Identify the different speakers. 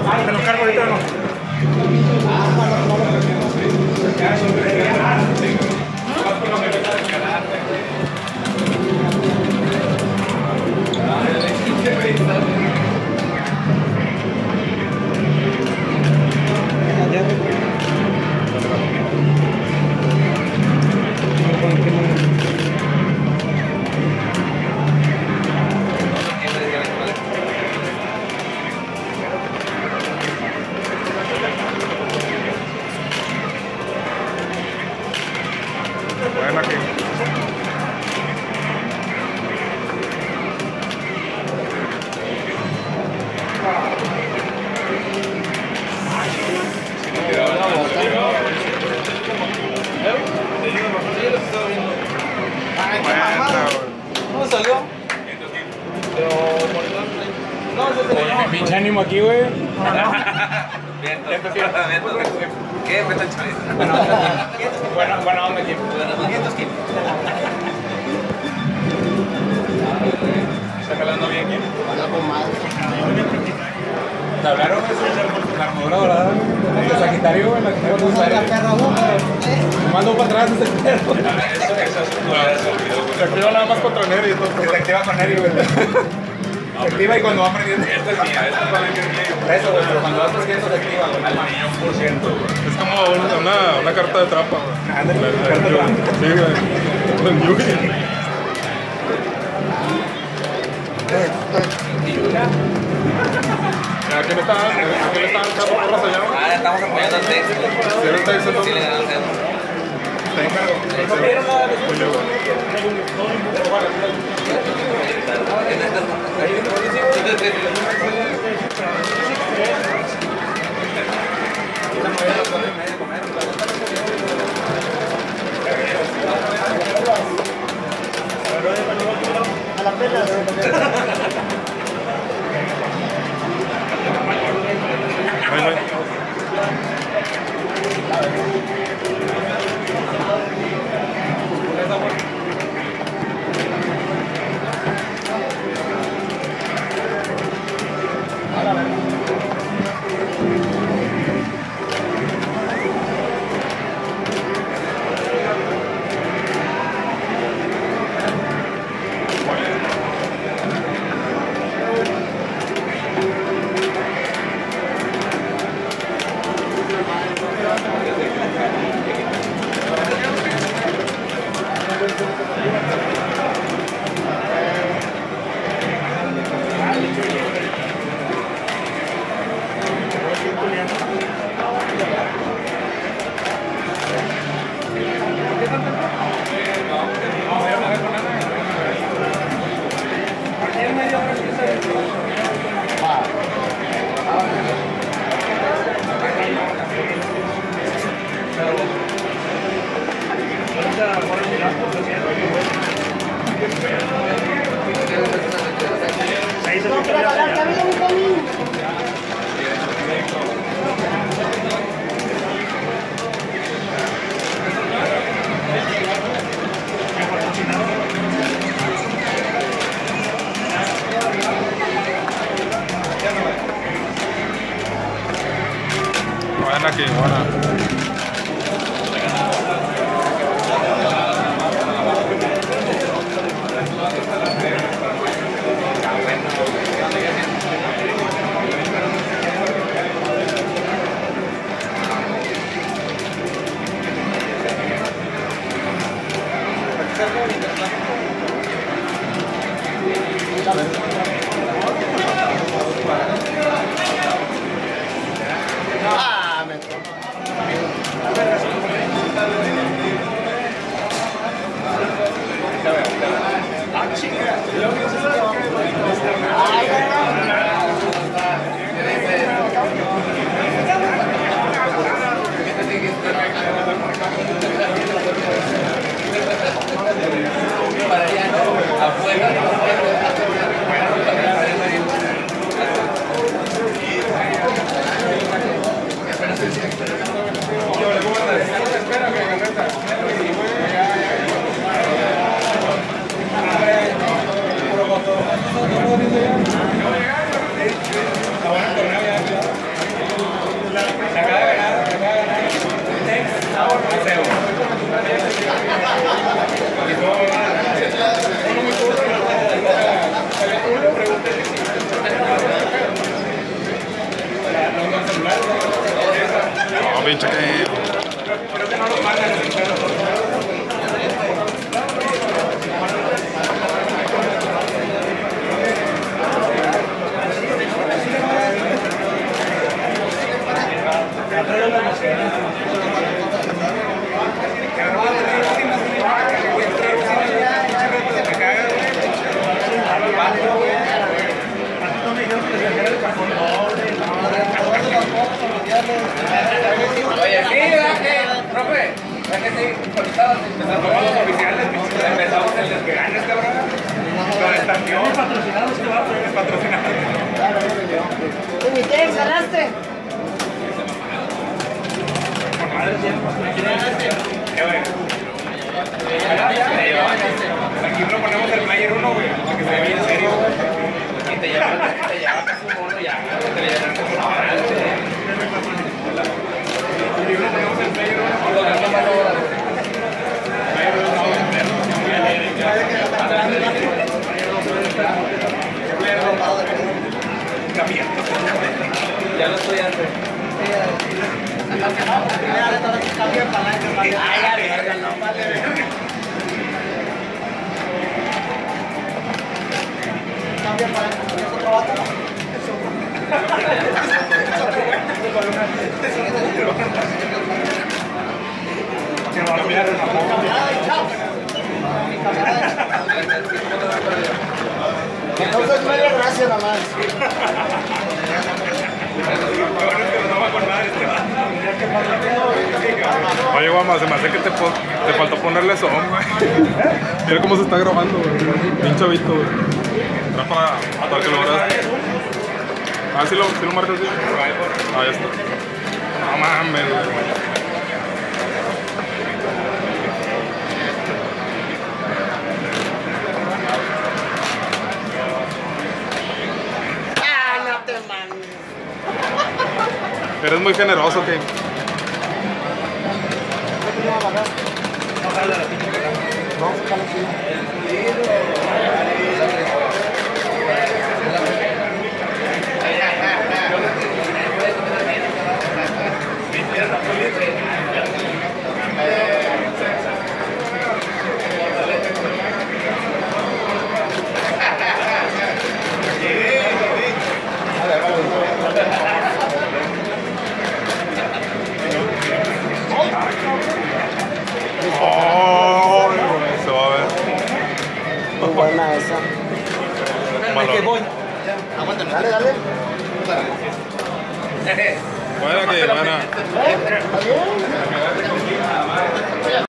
Speaker 1: Te lo cargo ahorita, no.
Speaker 2: Bueno, aquí.
Speaker 3: ¿Cómo salió?
Speaker 1: Oye, pinche ánimo aquí, güey.
Speaker 3: ¿Qué? ¿Vete el chorizo?
Speaker 1: Bueno, onda aquí. ¿Está calando bien aquí? ¿Te hablaron de la armadura dorada? ¿De Sagitario, güey? La que tengo que usar. Me mando para atrás ese perro.
Speaker 2: Se activa nada más contra Neri y todo.
Speaker 1: Se activa con Neri, güey. Se activa y cuando va perdiendo.
Speaker 3: Esta es mía, esta es para el que
Speaker 1: Eso, güey, pero cuando va perdiendo se activa, güey.
Speaker 3: al 100%, güey.
Speaker 2: Es como una carta de trampa, güey.
Speaker 1: Ándale,
Speaker 2: La
Speaker 1: carta de
Speaker 2: Yugi.
Speaker 1: trampa.
Speaker 2: Sí, güey. La Yugi. ¿A quién le están echando porras allá?
Speaker 3: Ah, ya estamos apoyando al Texas.
Speaker 2: ¿Sí era el Texas,
Speaker 3: Sí,
Speaker 2: entonces?
Speaker 3: le dan al Texas.
Speaker 4: A la pena.
Speaker 2: Ahí va.
Speaker 4: No, pero la cabeza muy conmigo.
Speaker 2: Buena aquí, buena.
Speaker 4: Ah, me
Speaker 2: pinche que.
Speaker 1: Creo que no los mandan así, pero...
Speaker 3: Oye, sí, profe, ¿verdad que sí? Empezamos los oficiales, empezamos el despeganes, cabrón.
Speaker 1: Con estación. Patrocinados que va, pues, patrocinados.
Speaker 4: ¿Y mi Tex, ganaste?
Speaker 1: Aquí no ponemos el player 1, güey, para que se vea bien serio.
Speaker 3: Y te llevan casi un mono ya, te le llevan como una hora.
Speaker 1: Aquí no ponemos el player 1.
Speaker 3: Ya lo estoy haciendo.
Speaker 4: Entonces, media gracia nada más.
Speaker 2: Oye, guama, se me hace que te faltó ponerle son, güey. Mira cómo se está grabando, güey. Bien chavito, güey. Era para que lo veas. Ah, sí lo marcas así. Ah, ya está. No mames, güey. Eres muy generoso, ¿qué? Oh, se va a ver.
Speaker 4: Muy buena esa.
Speaker 2: Malo.
Speaker 4: Dale, dale.
Speaker 2: Buena que buena.
Speaker 4: ¿Está bien?